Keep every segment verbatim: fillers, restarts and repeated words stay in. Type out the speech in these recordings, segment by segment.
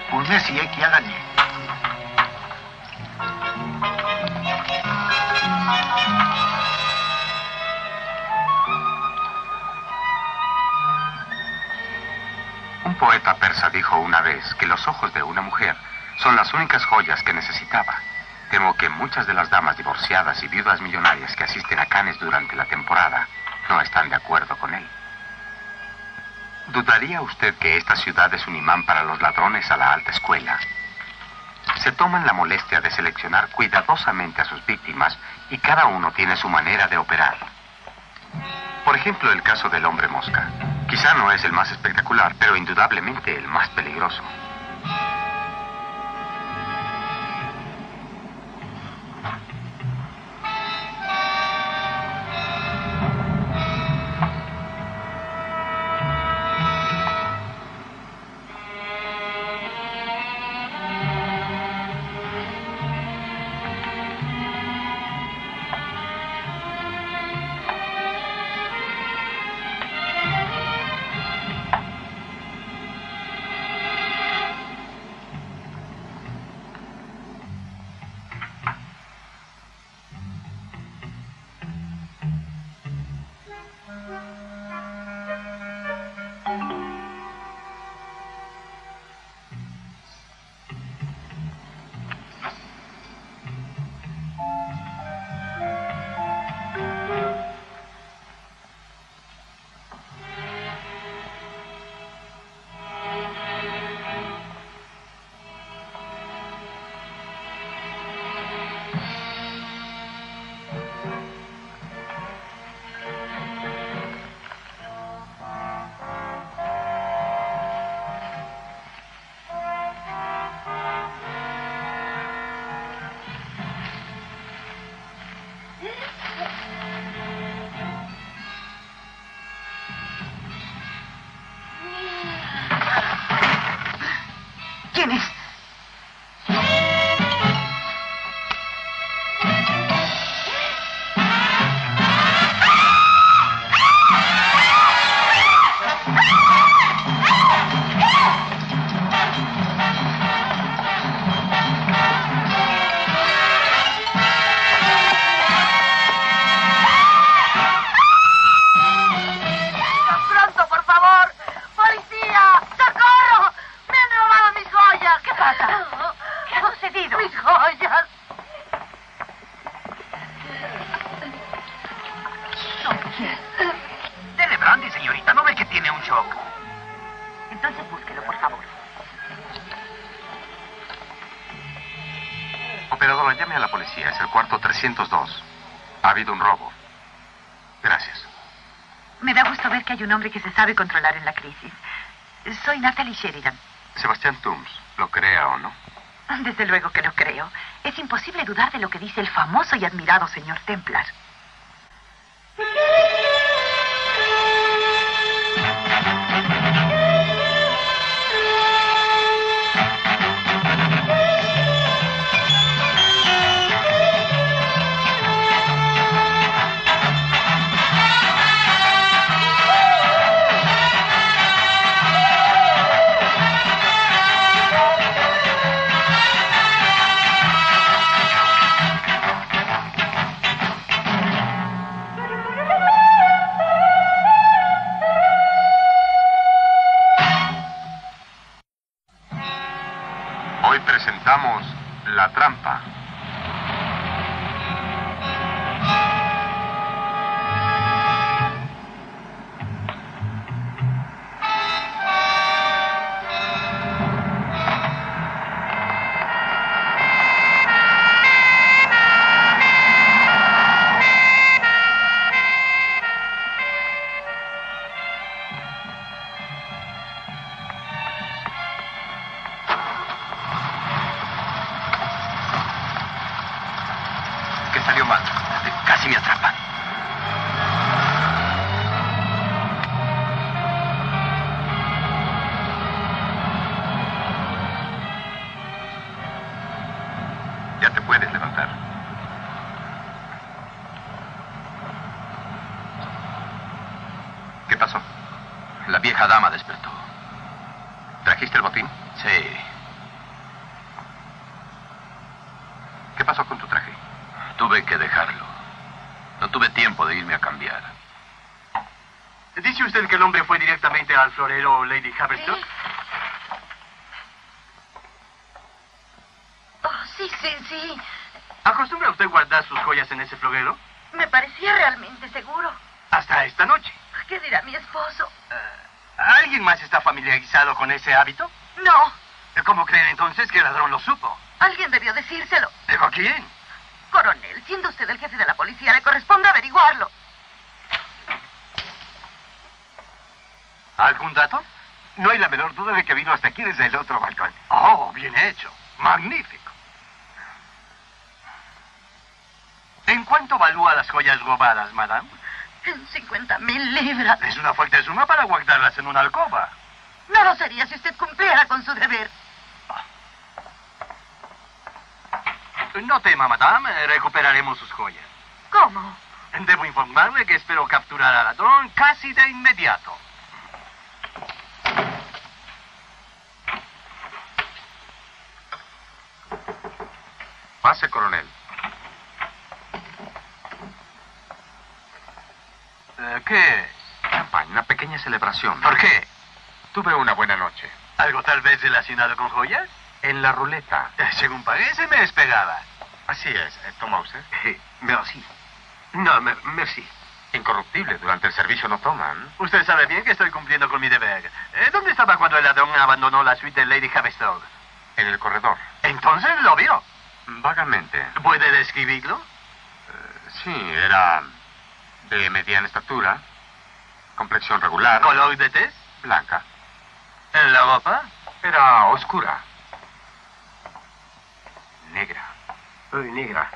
Vous merci qui a gagné. Un poeta persa dijo una vez que los ojos de una mujer son las únicas joyas que necesitaba. Temo que muchas de las damas divorciadas y viudas millonarias que asisten a Cannes durante la temporada no están de acuerdo con él. ¿Dudaría usted que esta ciudad es un imán para los ladrones a la alta escuela? Se toman la molestia de seleccionar cuidadosamente a sus víctimas y cada uno tiene su manera de operar. Por ejemplo, el caso del hombre mosca. Quizá no es el más espectacular, pero indudablemente el más peligroso. ¿Quién es? Operadora, llame a la policía. Es el cuarto trescientos dos. Ha habido un robo. Gracias. Me da gusto ver que hay un hombre que se sabe controlar en la crisis. Soy Natalie Sheridan. Sebastián Toombs, ¿lo crea o no? Desde luego que lo creo. Es imposible dudar de lo que dice el famoso y admirado señor Templar. Hoy presentamos La Trampa. Salió mal. Casi me atrapan. Ya te puedes levantar. ¿Qué pasó? La vieja dama despertó. ¿Trajiste el botín? Sí. pasó con tu traje? Tuve que dejarlo. No tuve tiempo de irme a cambiar. ¿Dice usted que el hombre fue directamente al florero Lady Haverstock? ¿Sí? Oh, sí, sí, sí. ¿Acostumbra usted guardar sus joyas en ese florero? Me parecía realmente seguro. Hasta esta noche. ¿Qué dirá mi esposo? ¿Alguien más está familiarizado con ese hábito? No. ¿Cómo creen entonces que el ladrón lo supo? Alguien debió decírselo. ¿Dijo quién? Coronel, siendo usted el jefe de la policía, le corresponde averiguarlo. ¿Algún dato? No hay la menor duda de que vino hasta aquí desde el otro balcón. Oh, bien hecho. Magnífico. ¿En cuánto valúa las joyas robadas, madame? En cincuenta mil libras. Es una fuerte suma para guardarlas en una alcoba. No lo sería si usted cumpliera con su deber. No tema, madame. Recuperaremos sus joyas. ¿Cómo? Debo informarle que espero capturar al ladrón casi de inmediato. Pase, coronel. Eh, ¿Qué? Champagne, una pequeña celebración. ¿Por qué? Tuve una buena noche. ¿Algo tal vez relacionado con joyas? En la ruleta. Eh, según parece, me esperaba. Así es. Eh, ¿Toma usted? Merci. No, me- merci. Incorruptible. Durante el servicio no toman. Usted sabe bien que estoy cumpliendo con mi deber. Eh, ¿Dónde estaba cuando el ladrón abandonó la suite de Lady Haverstock? En el corredor. Entonces lo vio. Vagamente. ¿Puede describirlo? Eh, sí, era de mediana estatura, complexión regular, ¿Color de tez? blanca. ¿En la ropa? Era oscura. Negra. Uy, negra.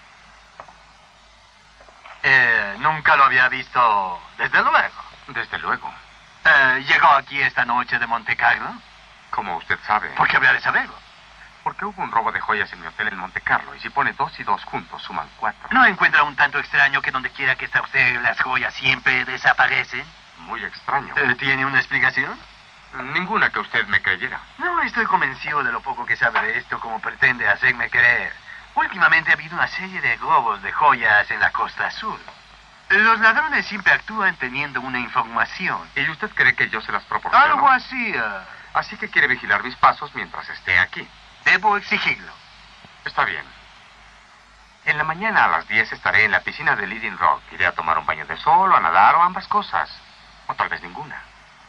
Eh, nunca lo había visto, desde luego. Desde luego. Eh, ¿Llegó aquí esta noche de Monte Carlo? Como usted sabe. ¿Por qué habría de saberlo? Porque hubo un robo de joyas en mi hotel en Monte Carlo. Y si pone dos y dos juntos, suman cuatro. ¿No encuentra un tanto extraño que donde quiera que está usted, las joyas siempre desaparecen? Muy extraño. Eh, ¿Tiene una explicación? Ninguna que usted me creyera. No estoy convencido de lo poco que sabe de esto como pretende hacerme creer. Últimamente ha habido una serie de robos de joyas en la costa sur. Los ladrones siempre actúan teniendo una información. ¿Y usted cree que yo se las proporciono? Algo así. eh, Así que quiere vigilar mis pasos mientras esté aquí. Debo exigirlo. Está bien. En la mañana a las diez estaré en la piscina de Leading Rock. Iré a tomar un baño de sol o a nadar o ambas cosas. O tal vez ninguna.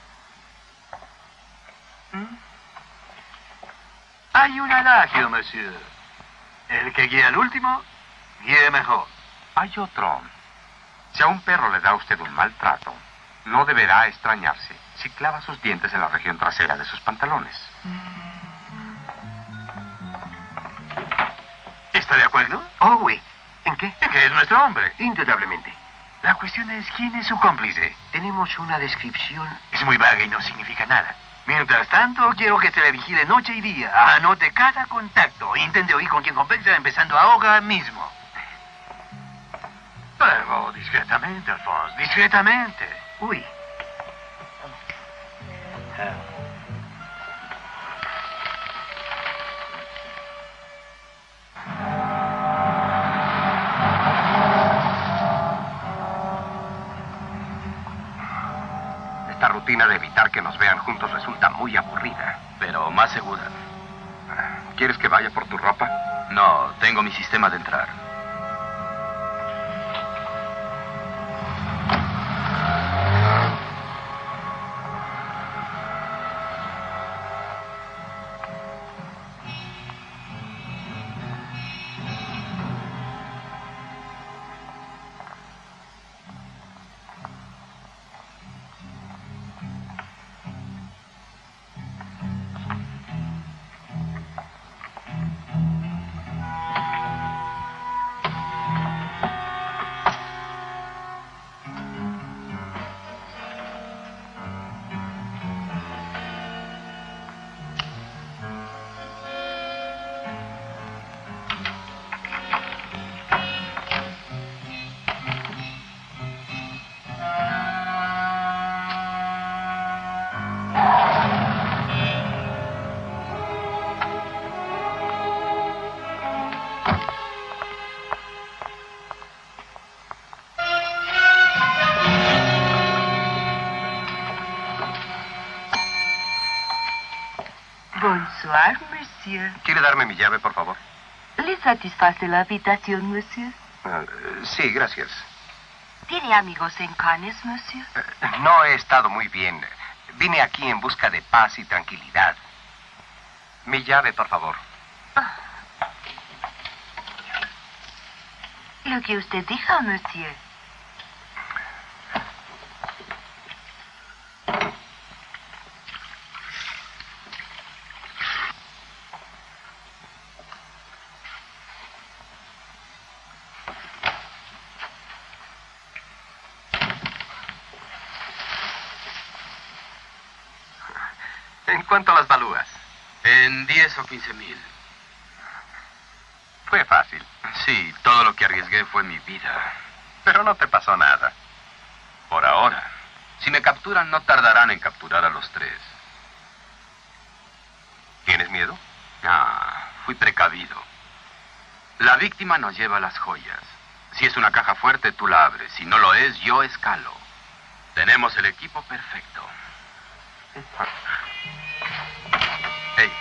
¿Mm? Hay un adagio, monsieur. El que guía al último, guíe mejor. Hay otro. Si a un perro le da usted un maltrato, no deberá extrañarse si clava sus dientes en la región trasera de sus pantalones. ¿Está de acuerdo? Oh, oui. ¿En qué? Es que es nuestro hombre. Indudablemente. La cuestión es quién es su cómplice. Tenemos una descripción. Es muy vaga y no significa nada. Mientras tanto, quiero que se le vigile noche y día. Anote cada contacto. Intente oír con quién conversa empezando ahora mismo. Pero discretamente, Alphonse, discretamente. Uy. Esta rutina de evitar que nos vean juntos resulta muy aburrida. Pero más segura. ¿Quieres que vaya por tu ropa? No, tengo mi sistema de entrar. Bonsoir, monsieur. ¿Quiere darme mi llave, por favor? ¿Le satisface la habitación, monsieur? Uh, sí, gracias. ¿Tiene amigos en Cannes, monsieur? Uh, no he estado muy bien. Vine aquí en busca de paz y tranquilidad. Mi llave, por favor. Ah. Lo que usted dijo, monsieur. ¿En cuánto las valúas? En diez o quince mil. Fue fácil. Sí, todo lo que arriesgué fue mi vida. Pero no te pasó nada. Por ahora. Si me capturan, no tardarán en capturar a los tres. ¿Tienes miedo? Ah, fui precavido. La víctima nos lleva las joyas. Si es una caja fuerte, tú la abres. Si no lo es, yo escalo. Tenemos el equipo perfecto. Hey.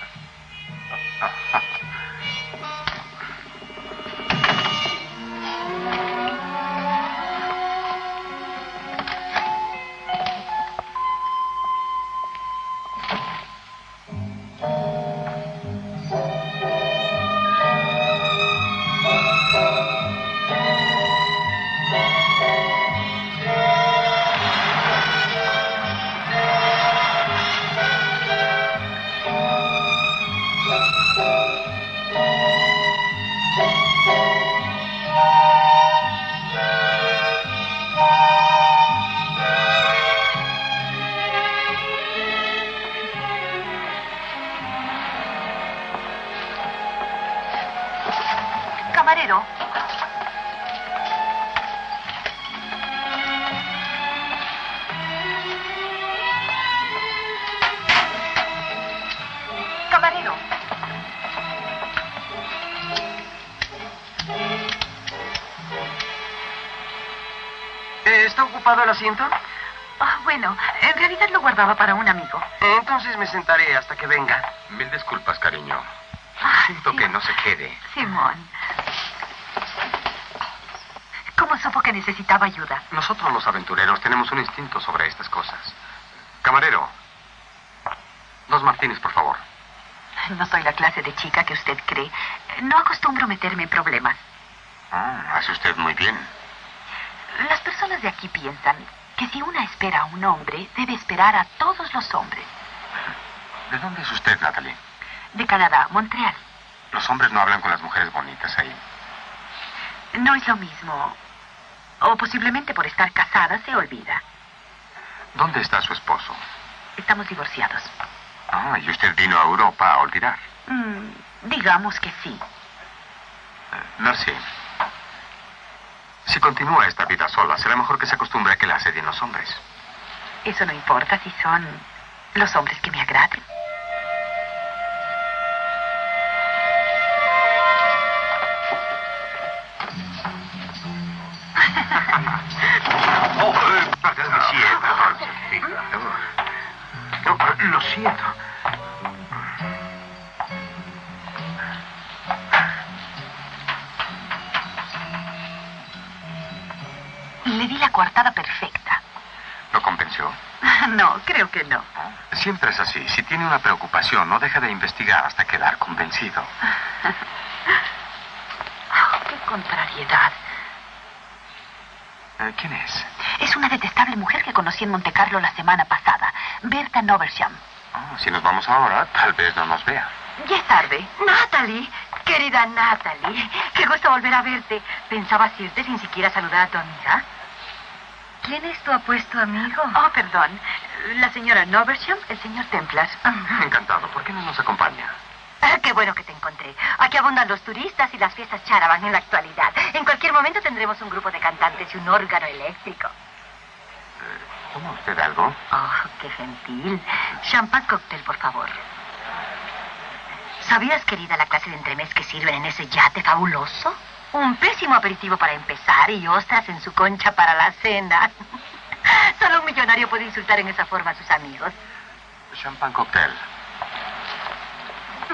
Camarero. Camarero. Eh, ¿Está ocupado el asiento? Ah, bueno, en realidad lo guardaba para un amigo. Eh, entonces me sentaré hasta que venga. Mil disculpas, cariño. Ah, Siento sí. que no se quede. Simón. ¿Cómo supo que necesitaba ayuda? Nosotros los aventureros tenemos un instinto sobre estas cosas. Camarero, dos martinis, por favor. No soy la clase de chica que usted cree. No acostumbro meterme en problemas. Ah, hace usted muy bien. Las personas de aquí piensan que si una espera a un hombre, debe esperar a todos los hombres. ¿De dónde es usted, Natalie? De Canadá, Montreal. Los hombres no hablan con las mujeres bonitas ahí. No es lo mismo. O posiblemente por estar casada se olvida. ¿Dónde está su esposo? Estamos divorciados. Ah, y usted vino a Europa a olvidar. Mm, digamos que sí. Merci. Si continúa esta vida sola, será mejor que se acostumbre a que la asedien los hombres. Eso no importa si son los hombres que me agraden. Oh, eh, me siento. Oh, lo siento. Le di la coartada perfecta. ¿Lo convenció? No, creo que no. Siempre es así. Si tiene una preocupación, no deja de investigar hasta quedar convencido. Oh, qué contrariedad. Eh, ¿Quién es? Es una detestable mujer que conocí en Monte Carlo la semana pasada. Berta Noversham. Oh, si nos vamos ahora, tal vez no nos vea. Ya es tarde. Natalie, querida Natalie. Qué gusto volver a verte. ¿Pensabas irte sin siquiera saludar a tu amiga? ¿Quién es tu apuesto amigo? Oh, perdón. La señora Noversham, el señor Templar. Encantado. ¿Por qué no nos acompaña? Ah, qué bueno que te encontré. Aquí abundan los turistas y las fiestas charaban en la actualidad. En cualquier momento tendremos un grupo de cantantes y un órgano eléctrico. Eh, ¿Toma usted algo? Oh, qué gentil. Champán cóctel, por favor. ¿Sabías, querida, la clase de entremés que sirven en ese yate fabuloso? Un pésimo aperitivo para empezar y ostras en su concha para la cena. Solo un millonario puede insultar en esa forma a sus amigos. Champán cóctel.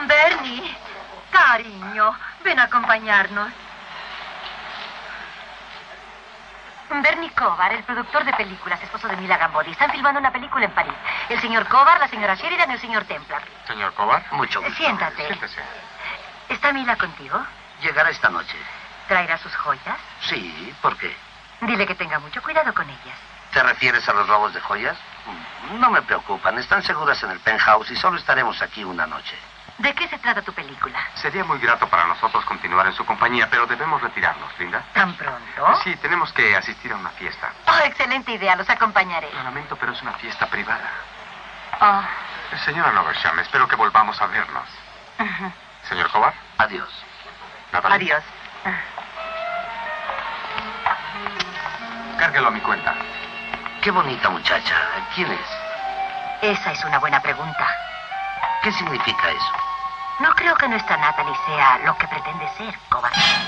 Bernie, cariño, ven a acompañarnos. Bernie Kovar, el productor de películas, esposo de Mila Gambodi. Están filmando una película en París. El señor Kovar, la señora Sheridan y el señor Templar. Señor Kovar. Mucho gusto. Siéntate. Siéntese. ¿Está Mila contigo? Llegará esta noche. ¿Traerá sus joyas? Sí, ¿por qué? Dile que tenga mucho cuidado con ellas. ¿Te refieres a los robos de joyas? No me preocupan, están seguras en el penthouse y solo estaremos aquí una noche. ¿De qué se trata tu película? Sería muy grato para nosotros continuar en su compañía, pero debemos retirarnos, Linda. ¿Tan pronto? Sí, tenemos que asistir a una fiesta. Oh, excelente idea, los acompañaré. Lo lamento, pero es una fiesta privada. Oh. Señora Noversham, espero que volvamos a vernos. Uh-huh. Señor Kovar. Adiós. Natalie. Adiós. Cárguelo a mi cuenta. Qué bonita muchacha. ¿Quién es? Esa es una buena pregunta. ¿Qué significa eso? No creo que nuestra Natalie sea lo que pretende ser, Kovar.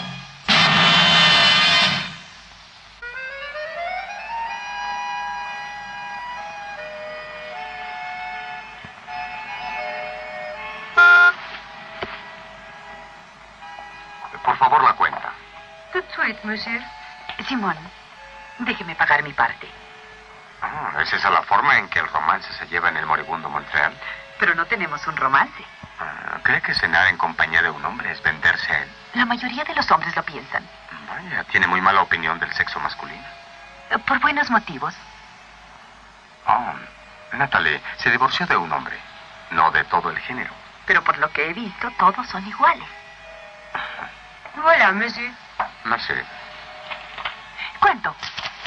Por favor, la cuenta. Tout de suite, monsieur. Simón, déjeme pagar mi parte. Ah, ¿es esa la forma en que el romance se lleva en el moribundo Montreal? Pero no tenemos un romance. Ah, ¿cree que cenar en compañía de un hombre es venderse a él? La mayoría de los hombres lo piensan. Vaya, tiene muy mala opinión del sexo masculino. Por buenos motivos. Oh, Natalie se divorció de un hombre, no de todo el género. Pero por lo que he visto, todos son iguales. Voilà, monsieur. No sé. ¿Cuánto?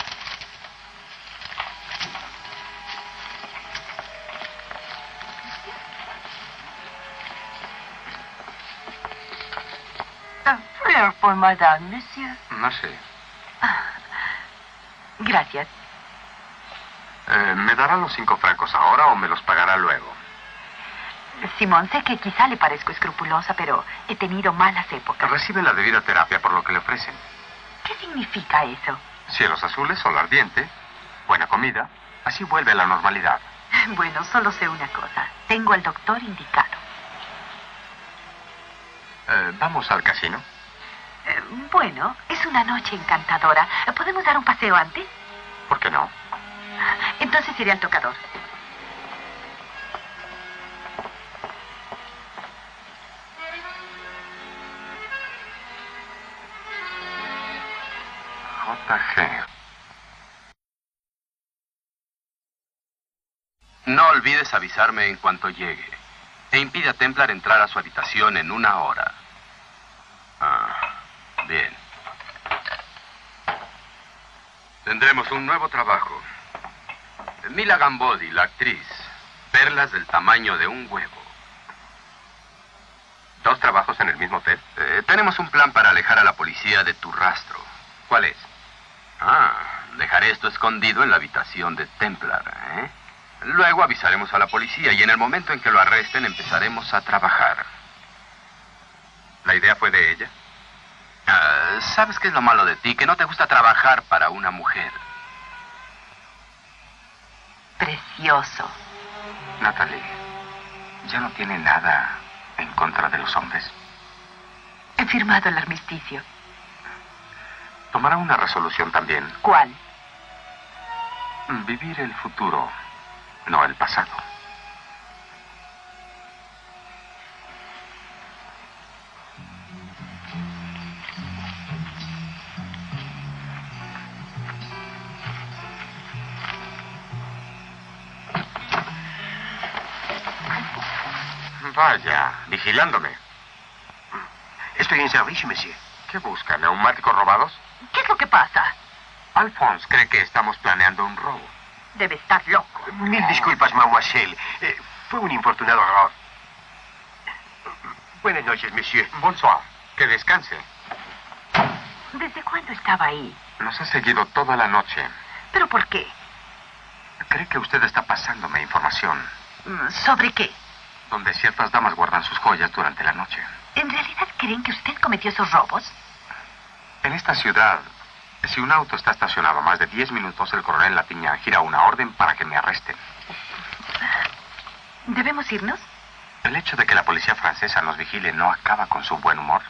Un fleur por madame, monsieur. No sé. Ah, gracias. Eh, ¿Me dará los cinco francos ahora o me los pagará luego? Simón, sé que quizá le parezco escrupulosa, pero he tenido malas épocas. Recibe la debida terapia por lo que le ofrecen. ¿Qué significa eso? Cielos azules, sol ardiente, buena comida. Así vuelve a la normalidad. Bueno, solo sé una cosa. Tengo al doctor indicado. Eh, ¿Vamos al casino? Eh, bueno, es una noche encantadora. ¿Podemos dar un paseo antes? ¿Por qué no? Entonces iré al tocador. J G. No olvides avisarme en cuanto llegue. E impide a Templar entrar a su habitación en una hora. Ah, bien. Tendremos un nuevo trabajo. Mila Gambodi, la actriz. Perlas del tamaño de un huevo. ¿Dos trabajos en el mismo hotel? Eh, tenemos un plan para alejar a la policía de tu rastro. ¿Cuál es? Ah, dejaré esto escondido en la habitación de Templar, ¿eh? Luego avisaremos a la policía y en el momento en que lo arresten empezaremos a trabajar. ¿La idea fue de ella? Ah, ¿sabes qué es lo malo de ti? Que no te gusta trabajar para una mujer. Precioso. Natalie, ¿ya no tiene nada en contra de los hombres? He firmado el armisticio. Tomará una resolución también. ¿Cuál? Vivir el futuro, no el pasado. Vaya, vigilándome. Estoy en servicio, monsieur. ¿Qué busca? ¿Neumáticos robados? ¿Qué es lo que pasa? Alphonse cree que estamos planeando un robo. Debe estar loco. Mil disculpas, mademoiselle. Eh, fue un infortunado error. Buenas noches, monsieur. Bonsoir. Que descanse. ¿Desde cuándo estaba ahí? Nos ha seguido toda la noche. ¿Pero por qué? Cree que usted está pasándome información. ¿Sobre qué? Donde ciertas damas guardan sus joyas durante la noche. ¿En realidad creen que usted cometió esos robos? En esta ciudad, si un auto está estacionado más de diez minutos, el coronel Latiñán gira una orden para que me arresten. ¿Debemos irnos? ¿El hecho de que la policía francesa nos vigile no acaba con su buen humor?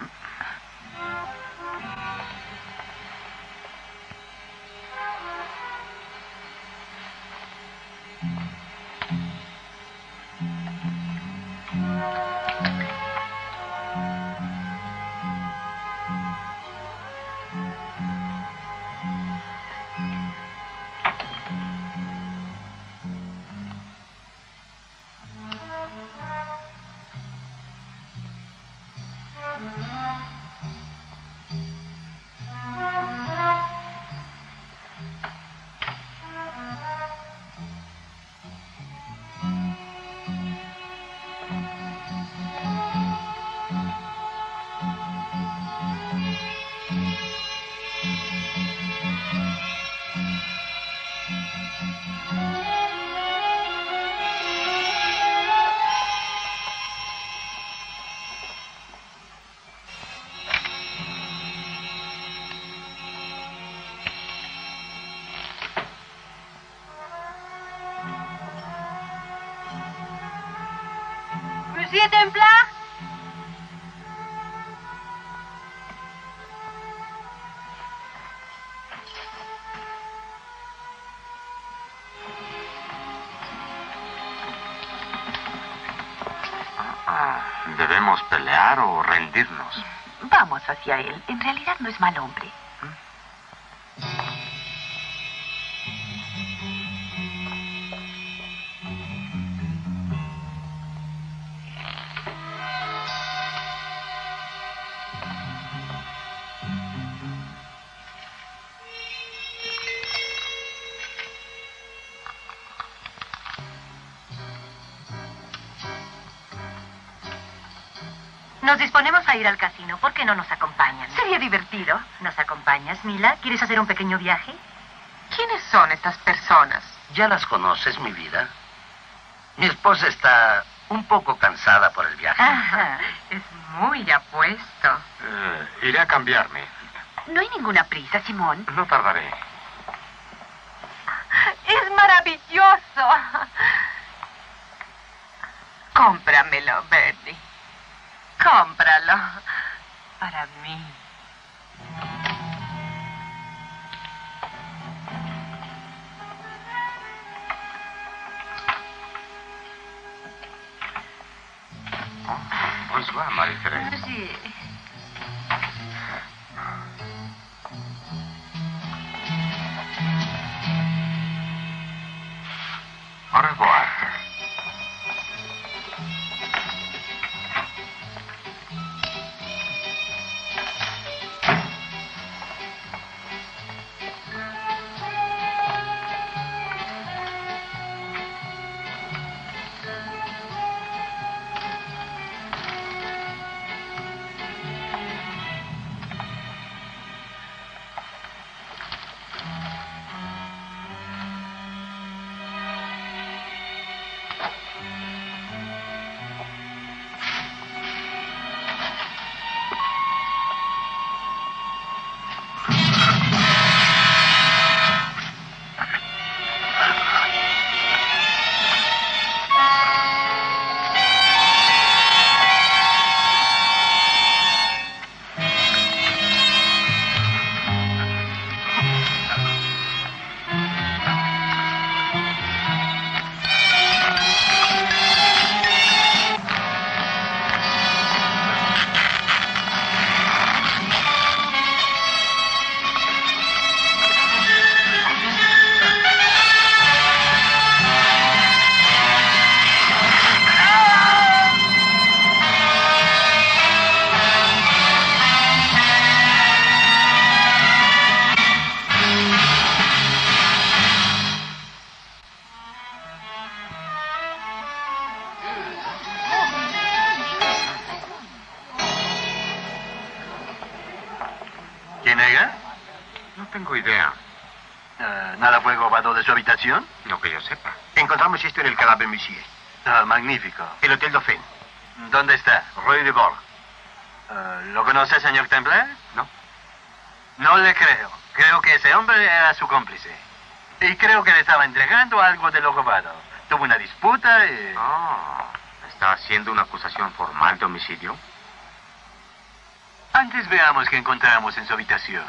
Monsieur Templar? Ah, ¿debemos pelear o rendirnos? Vamos hacia él. En realidad no es mal hombre. Nos disponemos a ir al casino. ¿Por qué no nos acompañan? Sería divertido. ¿Nos acompañas, Mila? ¿Quieres hacer un pequeño viaje? ¿Quiénes son estas personas? Ya las conoces, mi vida. Mi esposa está un poco cansada por el viaje. Ajá, es muy apuesto. Eh, iré a cambiarme. No hay ninguna prisa, Simón. No tardaré. Es maravilloso. Cómpramelo, Bernie. Cómpralo. Para mí. Oh, bonsoir, Marie-Thérèse. Sí. Au revoir. ¿Quién era? No tengo idea. Uh, ¿Nada fue robado de su habitación? No que yo sepa. Encontramos esto en el cadáver, monsieur. Ah, magnífico. El Hotel Dauphin. ¿Dónde está? Rue de Bourg. Uh, ¿Lo conoce, señor Templar? No. No le creo. Creo que ese hombre era su cómplice. Y creo que le estaba entregando algo de lo robado. Tuvo una disputa y... Oh, ¿Está haciendo una acusación formal de homicidio? Antes veamos qué encontramos en su habitación.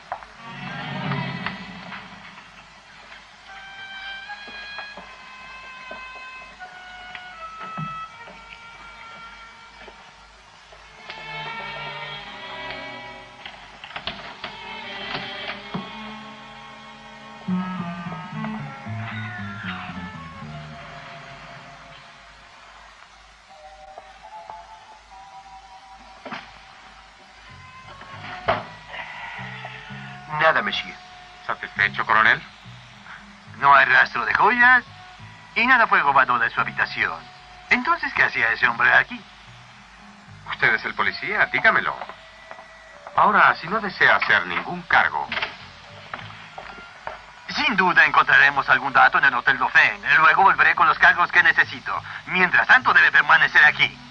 Nada, monsieur. ¿Satisfecho, coronel? No hay rastro de joyas y nada fue robado de su habitación. Entonces, ¿qué hacía ese hombre aquí? Usted es el policía, dígamelo. Ahora, si no desea hacer ningún cargo... Sin duda encontraremos algún dato en el Hotel Dauphin. Luego volveré con los cargos que necesito. Mientras tanto, debe permanecer aquí.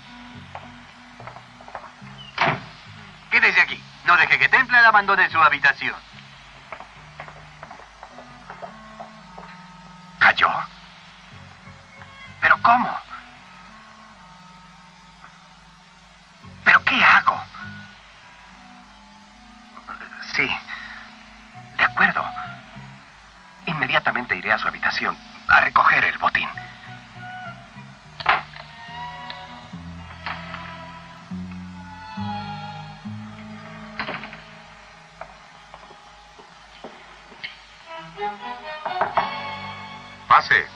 Quédese aquí. No deje que Temple abandone su habitación. ¿Cayó? ¿Pero cómo? ¿Pero qué hago? Sí, de acuerdo. Inmediatamente iré a su habitación a recoger el botín. Pase.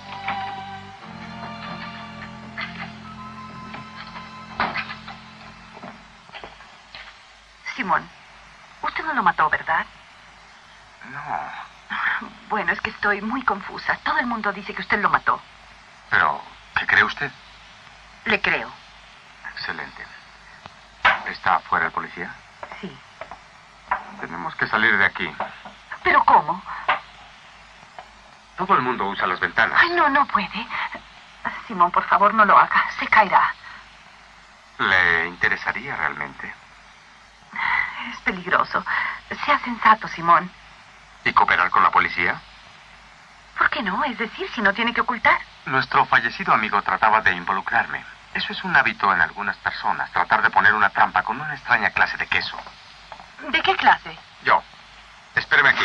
Simón, usted no lo mató, ¿verdad? No. Bueno, es que estoy muy confusa. Todo el mundo dice que usted lo mató. Pero, ¿qué cree usted? Le creo. Excelente. ¿Está afuera el policía? Sí. Tenemos que salir de aquí. ¿Pero cómo? Todo el mundo usa las ventanas. Ay, no, no puede. Simón, por favor, no lo haga. Se caerá. ¿Le interesaría realmente? Es peligroso. Sea sensato, Simón. ¿Y cooperar con la policía? ¿Por qué no? Es decir, si no tiene que ocultar. Nuestro fallecido amigo trataba de involucrarme. Eso es un hábito en algunas personas, tratar de poner una trampa con una extraña clase de queso. ¿De qué clase? Yo. Espéreme aquí.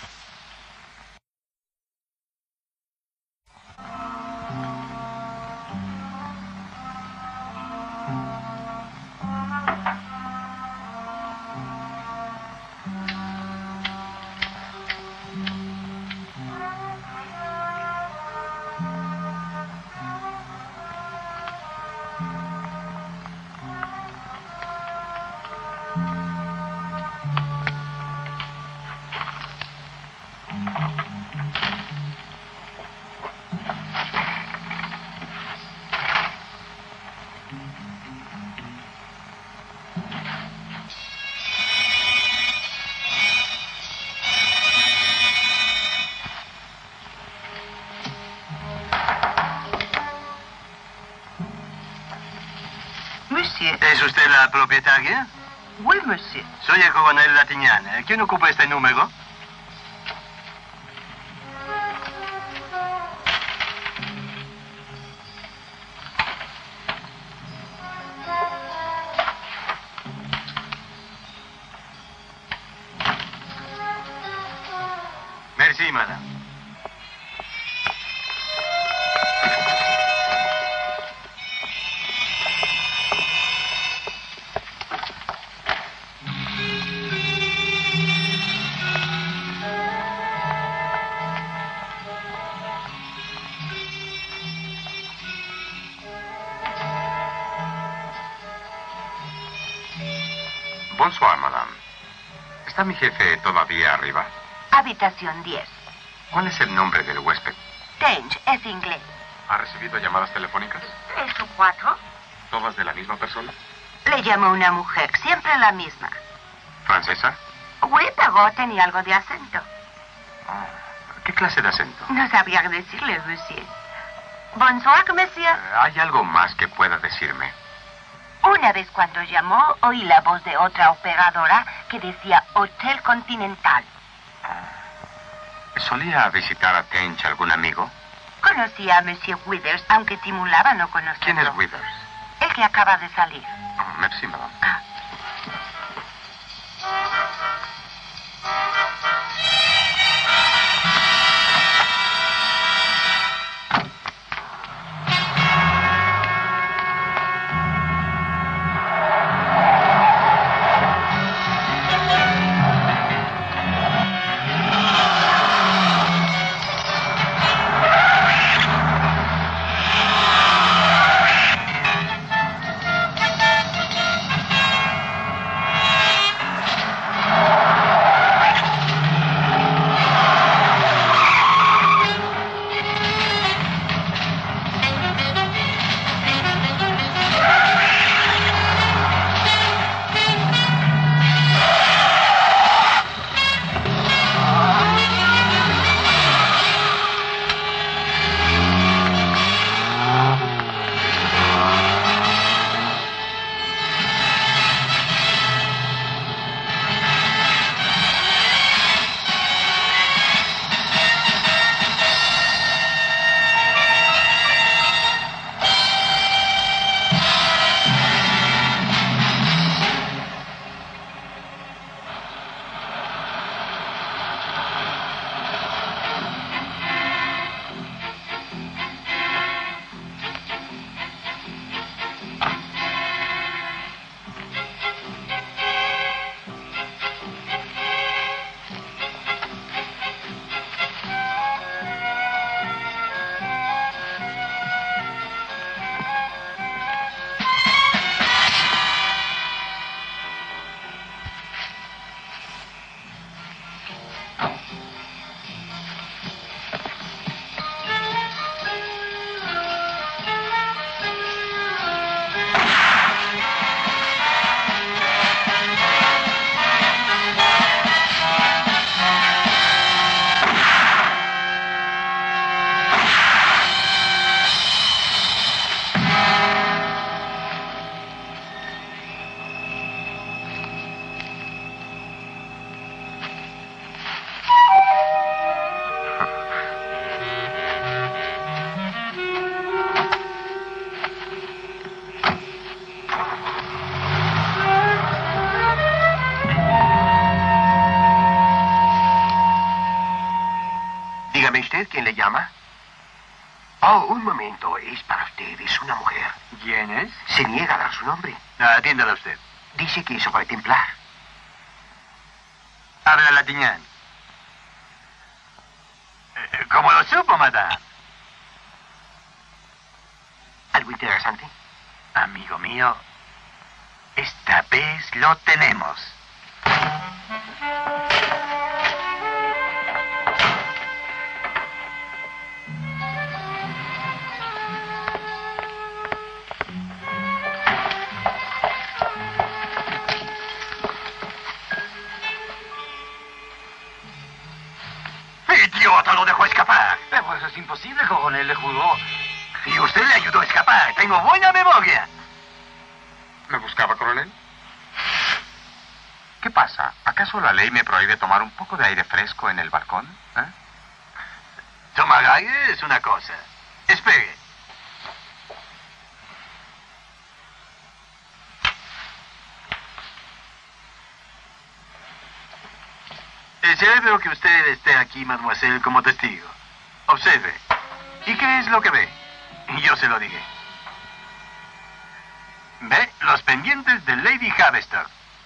¿Es usted la propietaria? Oui, monsieur. Soy el coronel Latignan. ¿Quién ocupa este número? Merci, madame. Bonsoir, madame. ¿Está mi jefe todavía arriba? Habitación diez. ¿Cuál es el nombre del huésped? Tange, es inglés. ¿Ha recibido llamadas telefónicas? ¿Tres o cuatro? ¿Todas de la misma persona? Le llamó una mujer, siempre la misma. ¿Francesa? Oui, pero tenía algo de acento. Ah, ¿qué clase de acento? No sabría decirle, monsieur. Bonsoir, monsieur. Eh, ¿Hay algo más que pueda decirme? Una vez cuando llamó, oí la voz de otra operadora que decía Hotel Continental. ¿Solía visitar a Tench algún amigo? Conocía a monsieur Withers, aunque simulaba no conocerlo. ¿Quién es Withers? el que acaba de salir. Oh, merci, madame. Ah. ¿Quién le llama? Oh, un momento. Es para usted. Es una mujer. ¿Quién es? Se niega a dar su nombre. Ah, atiéndala usted. Dice que eso va a templar. Habla latiñán. Eh, ¿Cómo lo supo, madame? ¿Algo interesante? Amigo mío, esta vez lo tenemos. ¡Idiota! ¡Lo dejó escapar! Eh, pues es imposible, coronel. Le jugó. Y usted le ayudó a escapar. Tengo buena memoria. ¿Me buscaba, coronel? ¿Qué pasa? ¿Acaso la ley me prohíbe tomar un poco de aire fresco en el balcón? ¿Eh? Tomar aire es una cosa. Espere. Eh, Celebro que usted esté aquí, mademoiselle, como testigo. Observe. ¿Y qué es lo que ve? Yo se lo diré. Ve los pendientes de Lady Haverstock.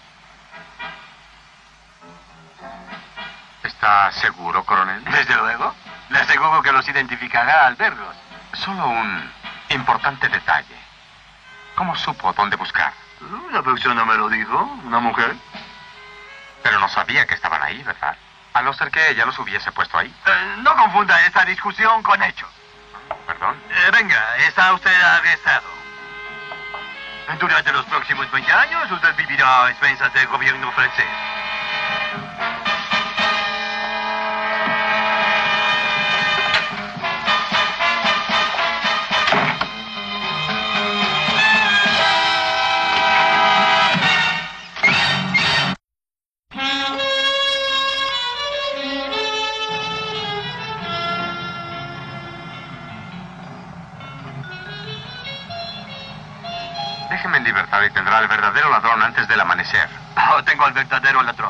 ¿Está seguro, coronel? Desde luego. Le aseguro que los identificará al verlos. Solo un importante detalle. ¿Cómo supo dónde buscar? Una persona me lo dijo, una mujer. Pero no sabía que estaban ahí, ¿verdad? A no ser que ella los hubiese puesto ahí. Eh, no confunda esta discusión con hechos. ¿Perdón? Eh, venga, está usted arrestado. Durante los próximos veinte años, usted vivirá a expensas del gobierno francés. y tendrá al verdadero ladrón antes del amanecer. Oh, tengo al verdadero ladrón.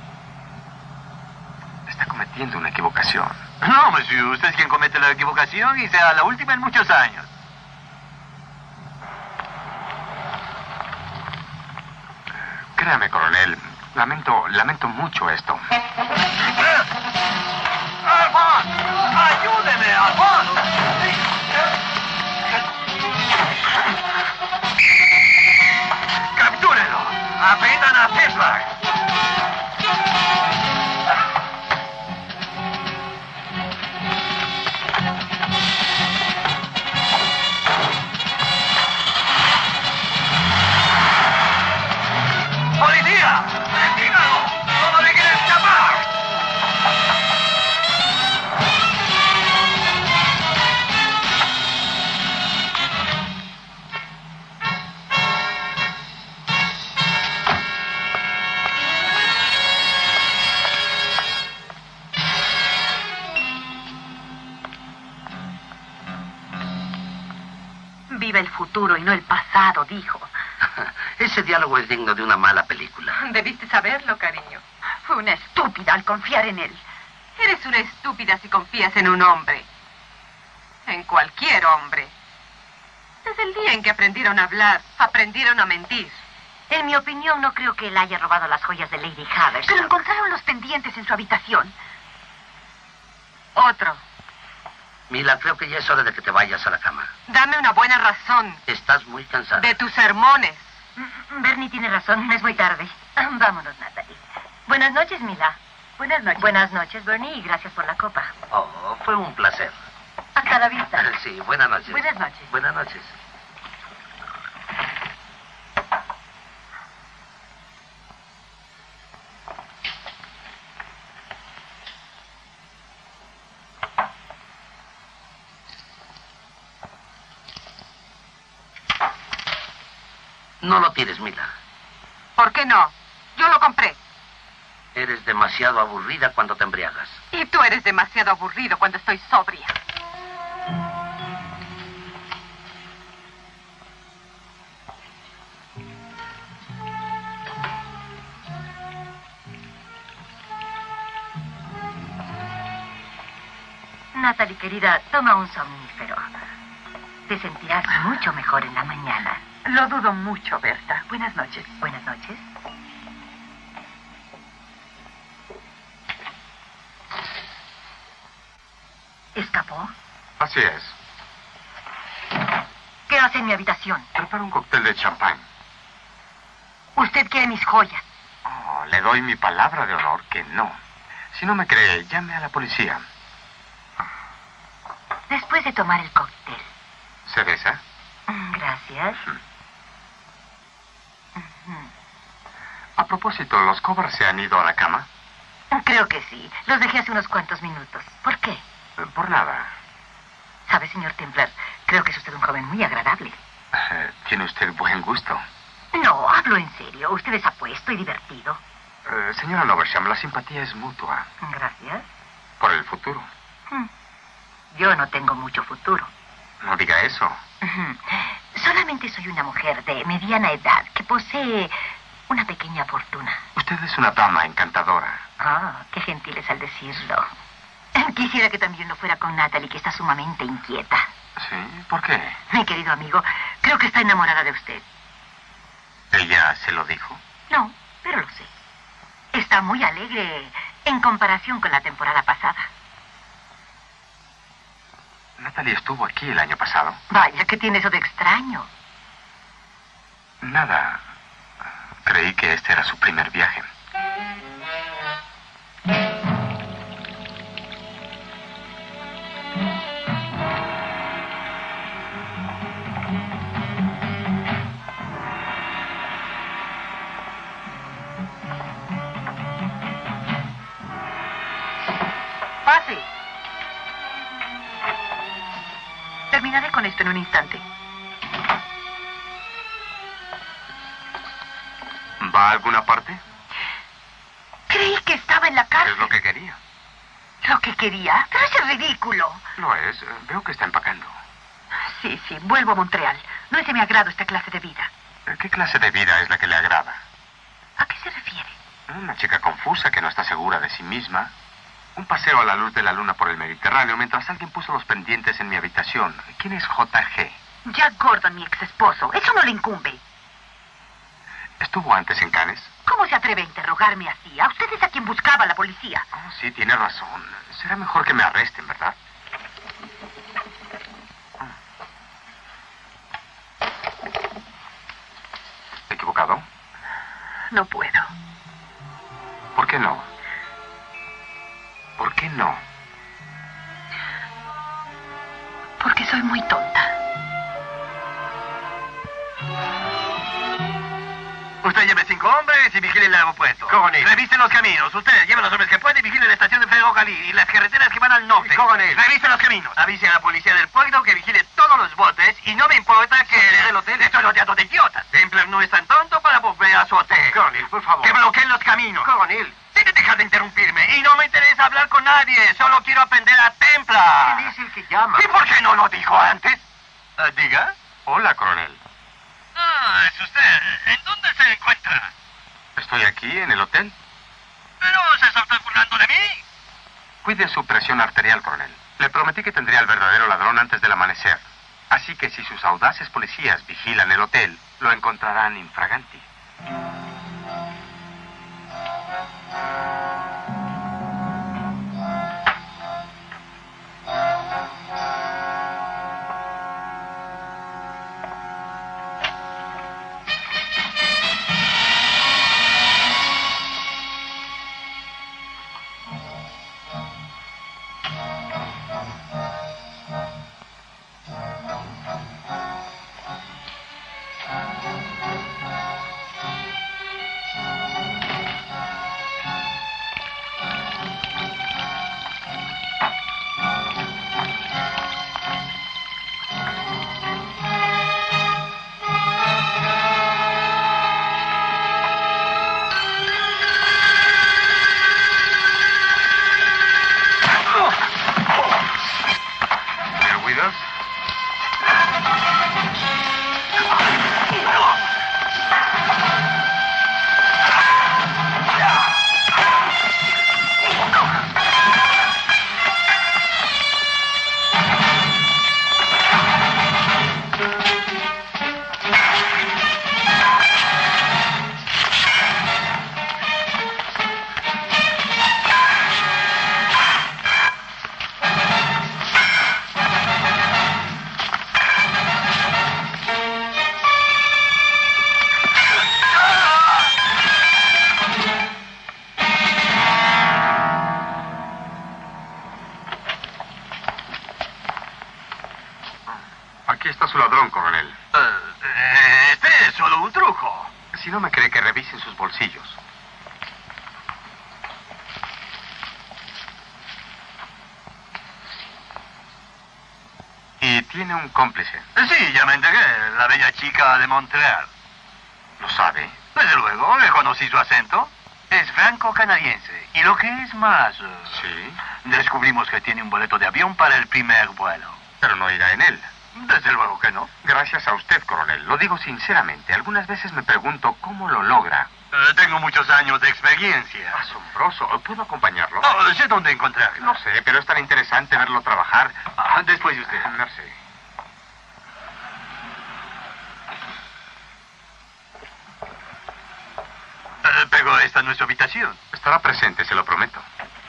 Está cometiendo una equivocación. No, monsieur, usted es quien comete la equivocación y será la última en muchos años. Créame, coronel, lamento, lamento mucho esto. ¡Alphonse! ¡Ayúdeme, Alphonse! ¡Captúrenlo! ¡Apretan a Tesla! ¡Policía! ¡Dígalo! ¡No me quieren escapar! Viva el futuro y no el pasado, dijo. Ese diálogo es digno de una mala película. Debiste saberlo, cariño. Fue una estúpida al confiar en él. Eres una estúpida si confías en un hombre. En cualquier hombre. Desde el día en que aprendieron a hablar, aprendieron a mentir. En mi opinión, no creo que él haya robado las joyas de Lady Haversham. Pero encontraron los pendientes en su habitación. Otro. Mila, creo que ya es hora de que te vayas a la cama. Dame una buena razón. Estás muy cansada. De tus sermones. Bernie tiene razón, es muy tarde. Vámonos, Natalie. Buenas noches, Mila. Buenas noches. Buenas noches, Bernie, y gracias por la copa. Oh, fue un placer. Hasta la vista. Sí, buenas noches. Buenas noches. Buenas noches. No lo tires, Mila. ¿Por qué no? Yo lo compré. Eres demasiado aburrida cuando te embriagas. Y tú eres demasiado aburrido cuando estoy sobria. Natalie, querida, toma un somnífero. Te sentirás mucho mejor en la mañana. Lo dudo mucho, Berta. Buenas noches. Buenas noches. ¿Escapó? Así es. ¿Qué hace en mi habitación? Prepara un cóctel de champán. Usted quiere mis joyas. Oh, le doy mi palabra de honor que no. Si no me cree, llame a la policía. Después de tomar el cóctel. ¿Cereza? Gracias. A propósito, ¿los Covers se han ido a la cama? Creo que sí. Los dejé hace unos cuantos minutos. ¿Por qué? Eh, Por nada. ¿Sabe, señor Templar? Creo que es usted un joven muy agradable. Eh, Tiene usted buen gusto. No, hablo en serio. Usted es apuesto y divertido. Eh, señora Noversham, la simpatía es mutua. Gracias. Por el futuro. Hmm. Yo no tengo mucho futuro. No diga eso. Ujú. Solamente soy una mujer de mediana edad que posee una pequeña fortuna. Usted es una dama encantadora. Ah, qué gentil es al decirlo. Quisiera que también lo fuera con Natalie, que está sumamente inquieta. ¿Sí? ¿Por qué? Mi querido amigo, creo que está enamorada de usted. ¿Ella se lo dijo? No, pero lo sé. Está muy alegre en comparación con la temporada pasada. Natalie estuvo aquí el año pasado. Vaya, ¿qué tiene eso de extraño? Nada. Creí que este era su primer viaje. Pase. Terminaré con esto en un instante. ¿Va a alguna parte? Creí que estaba en la cárcel. Es lo que quería. ¿Lo que quería? Pero es ridículo. Lo es. Veo que está empacando. Sí, sí, vuelvo a Montreal. No es de mi agrado esta clase de vida. ¿Qué clase de vida es la que le agrada? ¿A qué se refiere? Una chica confusa que no está segura de sí misma. Un paseo a la luz de la luna por el Mediterráneo mientras alguien puso los pendientes en mi habitación. ¿Quién es J G? Jack Gordon, mi ex esposo. Eso no le incumbe. ¿Estuvo antes en Cannes? ¿Cómo se atreve a interrogarme así? A usted es a quien buscaba la policía. Oh, sí, tiene razón. Será mejor que me arresten, ¿verdad? ¿Equivocado? No puedo. ¿Por qué no? ¿Por qué no? Porque soy muy tonta. Usted lleve cinco hombres y vigile el aeropuerto. Coronel. Revise los caminos. Usted lleve los hombres que puede y vigile la estación de ferrocarril y las carreteras que van al norte. Coronel. Revise los caminos. Avise a la policía del puerto que vigile todos los botes y no me importa que... ¿El hotel? Estoy rodeado de idiotas. Templar no es tan tonto para volver a su hotel. Coronel, por favor. Que bloqueen los caminos. Coronel. Debe dejar de interrumpirme. Y no me interesa hablar con nadie. Solo quiero aprender a Templar. Él es el que llama. ¿Y por qué no lo dijo antes? Uh, diga. Hola, coronel. Ah, es usted. ¿En dónde se encuentra? Estoy aquí, en el hotel. Pero se está usted burlando de mí. Cuide su presión arterial, coronel. Le prometí que tendría al verdadero ladrón antes del amanecer. Así que si sus audaces policías vigilan el hotel, lo encontrarán infraganti. Aquí está su ladrón, coronel. Uh, este es solo un truco. Si no me cree, que revisen sus bolsillos. Y tiene un cómplice. Sí, ya me enteré. La bella chica de Montreal. ¿Lo sabe? Desde luego, le conocí su acento. Es franco-canadiense. Y lo que es más... Uh, sí. Descubrimos que tiene un boleto de avión para el primer vuelo. Pero no irá en él. Desde luego que no. Gracias a usted, coronel. Lo digo sinceramente. Algunas veces me pregunto cómo lo logra. Uh, tengo muchos años de experiencia. Asombroso. ¿Puedo acompañarlo? Oh, sé dónde encontrarlo. No sé, pero es tan interesante verlo trabajar. Ah, después de usted. Merci. Uh, pero esta no es su habitación. Estará presente, se lo prometo.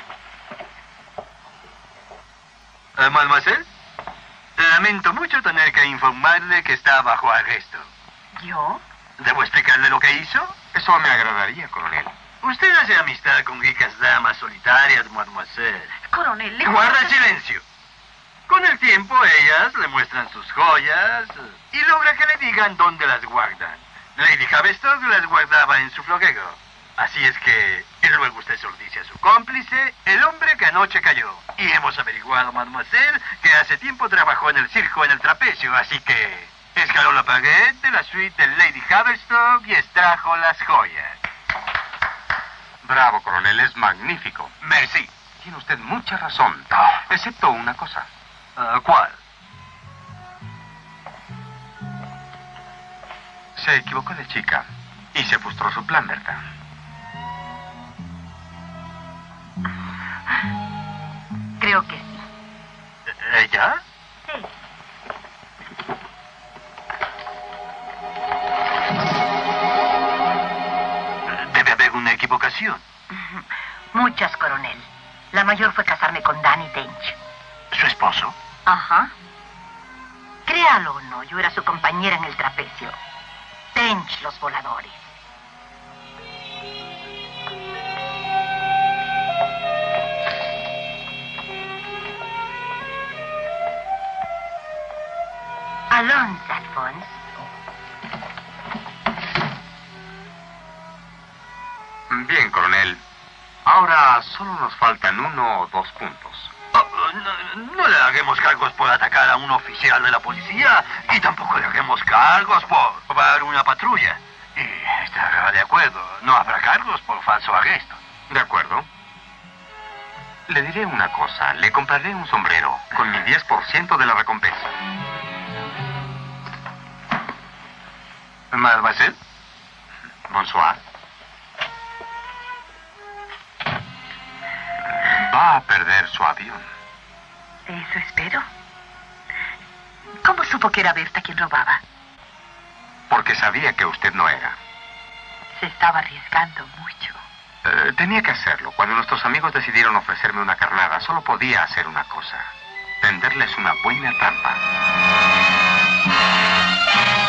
Uh, Mademoiselle, lamento mucho tener que informarle que está bajo arresto. ¿Yo? ¿Debo explicarle lo que hizo? Eso me agradaría, coronel. Usted hace amistad con ricas damas solitarias, mademoiselle. Coronel, le... Guarda silencio. Con el tiempo, ellas le muestran sus joyas y logra que le digan dónde las guardan. Lady Haverstock las guardaba en su florero. Así es que y luego usted se lo dice a su cómplice, el hombre que anoche cayó. Y hemos averiguado, mademoiselle, que hace tiempo trabajó en el circo en el trapecio, así que escaló la pared de la suite de Lady Haverstock y extrajo las joyas. Bravo, coronel, es magnífico. Merci. Tiene usted mucha razón, excepto una cosa. Uh, ¿Cuál? Se equivocó de chica y se frustró su plan, ¿verdad? Creo que sí. ¿Ella? Sí. Debe haber una equivocación. Muchas, coronel. La mayor fue casarme con Danny Tench. ¿Su esposo? Ajá. Créalo o no, yo era su compañera en el trapecio. Tench, los voladores. Alonso, Alphonse. Bien, coronel. Ahora solo nos faltan uno o dos puntos. Oh, no, no le haremos cargos por atacar a un oficial de la policía y tampoco le haremos cargos por robar una patrulla. Y estará de acuerdo, no habrá cargos por falso arresto. De acuerdo. Le diré una cosa. Le compraré un sombrero con mi diez por ciento de la recompensa. Mademoiselle. Bonsoir. Va a perder su avión. Eso espero. ¿Cómo supo que era Berta quien robaba? Porque sabía que usted no era. Se estaba arriesgando mucho. Eh, tenía que hacerlo. Cuando nuestros amigos decidieron ofrecerme una carnada, solo podía hacer una cosa. Tenderles una buena trampa.